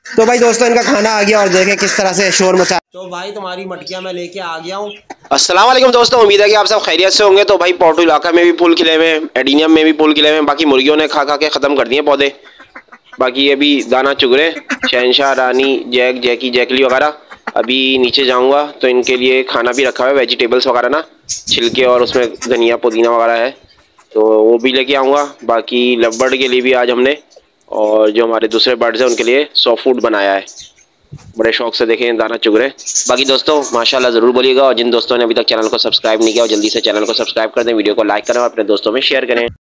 तो भाई दोस्तों इनका खाना आ गया और देखें किस तरह से शोर मचा। तो भाई तुम्हारी मटकियां मैं लेके आ गया हूँ। अस्सलाम वालेकुम दोस्तों, उम्मीद है कि आप सब खैरियत से होंगे। तो भाई पोर्टू इलाका में भी फूल खिले हुए हैं, एडीनियम में भी फूल खिले हुए हैं। बाकी मुर्गियों ने खा खा के ख़त्म कर दिए पौधे। बाकी ये भी दाना चुग रहे, शहनशाह, रानी, जैक, जैकी, जैकली वगैरह। अभी नीचे जाऊँगा तो इनके लिए खाना भी रखा हुआ है, वेजिटेबल्स वगैरह ना, छिलके और उसमें धनिया पुदीना वगैरह है, तो वो भी लेके आऊँगा। बाकी लव के लिए भी आज हमने, और जो हमारे दूसरे बर्ड्स हैं उनके लिए सॉफ्ट फूड बनाया है। बड़े शौक से देखें दाना चुग रहे। बाकी दोस्तों माशाल्लाह ज़रूर बोलिएगा, और जिन दोस्तों ने अभी तक चैनल को सब्सक्राइब नहीं किया, और जल्दी से चैनल को सब्सक्राइब कर दें, वीडियो को लाइक करें और अपने दोस्तों में शेयर करें।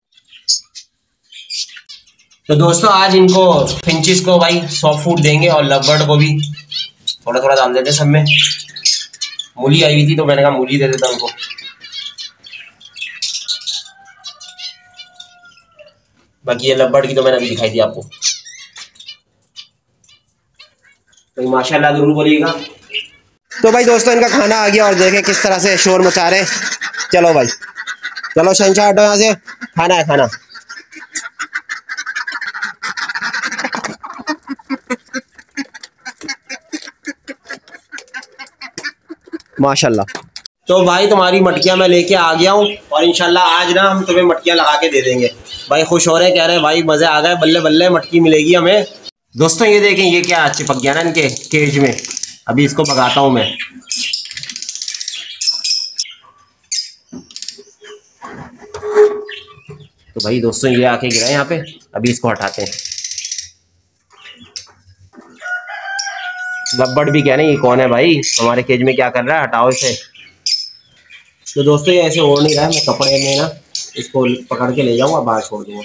तो दोस्तों आज इनको फिंचिस को भाई सॉफ्ट फूड देंगे, और लव को भी थोड़ा थोड़ा डाल देते सब में। मूली आई हुई थी तो मैंने कहा मूली दे देता उनको। बाकी ये लव की तो मैंने अभी दिखाई थी आपको। तो माशाल्लाह जरूर बोलिएगा। तो भाई दोस्तों इनका खाना आ गया और देखें किस तरह से शोर मचा रहे हैं। चलो भाई चलो शहनशाह हटो यहाँ से, खाना है खाना। माशाल्लाह। तो भाई तुम्हारी मटकियां मैं लेके आ गया हूँ, और इंशाल्लाह आज ना हम तुम्हें मटकियां लगा के दे देंगे। भाई खुश हो रहे, कह रहे भाई मजे आ गए, बल्ले बल्ले मटकी मिलेगी हमें। दोस्तों ये देखें, ये क्या चिपक गया ना इनके केज में। अभी इसको भगाता हूँ मैं। तो भाई दोस्तों ये आके गिरा यहाँ पे, अभी इसको हटाते हैं। लब्बड़ भी कह रहे हैं ये कौन है भाई, हमारे केज में क्या कर रहा है, हटाओ इसे। तो दोस्तों ये ऐसे ओढ़ नहीं रहा है, मैं कपड़े में ना इसको पकड़ के ले जाऊंगा, बाहर छोड़ दूंगा।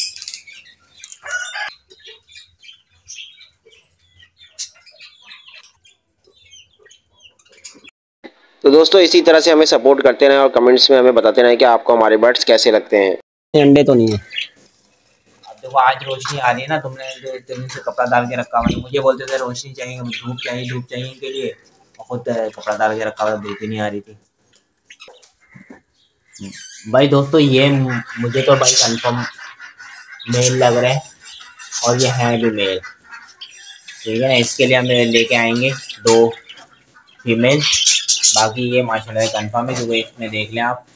तो दोस्तों इसी तरह से हमें सपोर्ट करते रहें, और कमेंट्स में हमें बताते रहें कि आपको हमारे बर्ड्स कैसे लगते हैं। अंडे तो नहीं है। अब देखो आज रोशनी आ रही है ना, तुमने जो इतने दिन से कपड़ा डाल के रखा हुआ है, मुझे बोलते थे रोशनी चाहिए, धूप चाहिए, धूप चाहिए इनके लिए, और खुद कपड़ा डाल के रखा हुआ, धूप ही नहीं आ रही थी। भाई दोस्तों ये मुझे तो भाई कंफर्म मेल लग रहा है, और ये है भी मेल, ठीक है ना। इसके लिए हम लेके आएंगे 2 फीमेल। बाकी ये माशाल्लाह कंफर्म है, क्योंकि इसमें देख लें आप,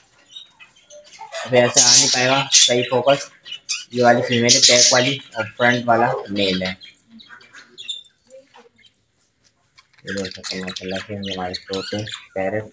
अब ऐसे आ नहीं पाएगा सही फोकस। ये वाली फीमेल है पैक वाली, और फ्रंट वाला मेल है। ये देख सकते हैं माशाल्लाह से हमारे तोते पैरट।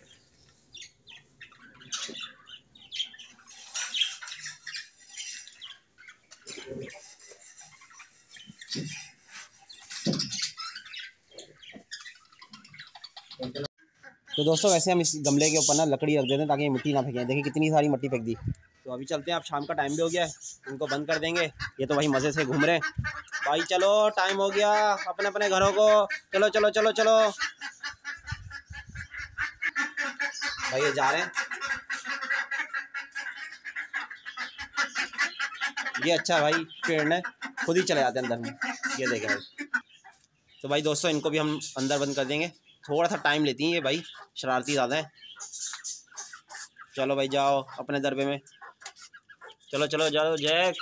तो दोस्तों वैसे हम इस गमले के ऊपर ना लकड़ी रख देते हैं ताकि ये मिट्टी ना फेंके। देखिए कितनी सारी मिट्टी फेंक दी। तो अभी चलते हैं, अब शाम का टाइम भी हो गया है, इनको बंद कर देंगे। ये तो भाई मज़े से घूम रहे हैं। भाई चलो टाइम हो गया, अपने अपने घरों को चलो चलो चलो चलो। भाई ये जा रहे हैं, ये अच्छा भाई पेड़ ने खुद ही चले जाते हैं अंदर में। ये देखें भाई। तो भाई दोस्तों इनको भी हम अंदर बंद कर देंगे, थोड़ा सा टाइम लेती हैं ये भाई, शरारती ज़्यादा है। चलो भाई जाओ अपने दरबे में, चलो चलो जाओ जैक।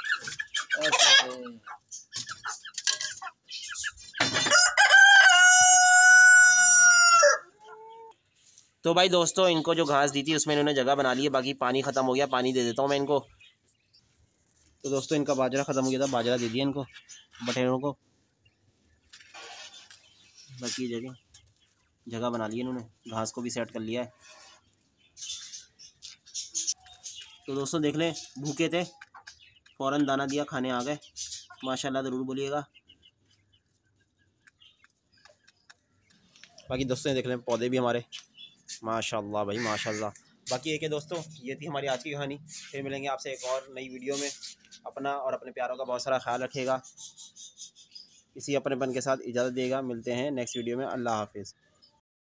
तो भाई दोस्तों इनको जो घास दी थी उसमें इन्होंने जगह बना ली है। बाकी पानी ख़त्म हो गया, पानी दे देता हूँ मैं इनको। तो दोस्तों इनका बाजरा ख़त्म हो गया था, बाजरा दे दिया इनको बटेरों को। बाकी जगह बना ली है इन्होंने, घास को भी सेट कर लिया है। तो दोस्तों देख लें, भूखे थे फ़ौरन दाना दिया, खाने आ गए। माशाल्लाह ज़रूर बोलिएगा। बाकी दोस्तों देख लें पौधे भी हमारे माशाल्लाह भाई माशाल्लाह। बाकी एक है दोस्तों, ये थी हमारी आज की कहानी। फिर मिलेंगे आपसे एक और नई वीडियो में। अपना और अपने प्यारों का बहुत सारा ख्याल रखिएगा। इसी अपनेपन के साथ इजाज़त देगा, मिलते हैं नेक्स्ट वीडियो में। अल्लाह हाफिज़।